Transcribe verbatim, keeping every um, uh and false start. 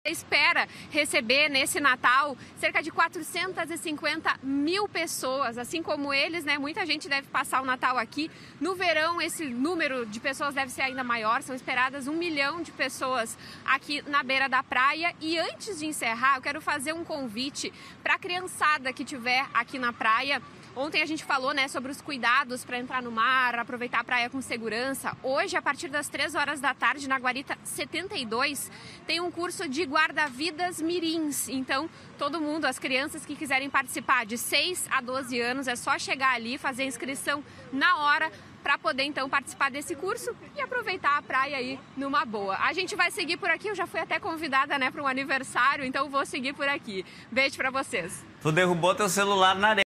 espera receber nesse Natal cerca de quatrocentas e cinquenta mil pessoas, assim como eles, né? Muita gente deve passar o Natal aqui. No verão, esse número de pessoas deve ser ainda maior. São esperadas um milhão de pessoas aqui na beira da praia. E antes de encerrar, eu quero fazer um convite para a criançada que estiver aqui na praia. Ontem a gente falou, né, sobre os cuidados para entrar no mar, aproveitar a praia com segurança. Hoje, a partir das três horas da tarde, na Guarita setenta e dois, tem um curso de guarda-vidas mirins. Então, todo mundo, as crianças que quiserem participar de seis a doze anos, é só chegar ali, fazer a inscrição na hora para poder, então, participar desse curso e aproveitar a praia aí numa boa. A gente vai seguir por aqui, eu já fui até convidada, né, para um aniversário, então vou seguir por aqui. Beijo para vocês. Tu derrubou teu celular na areia.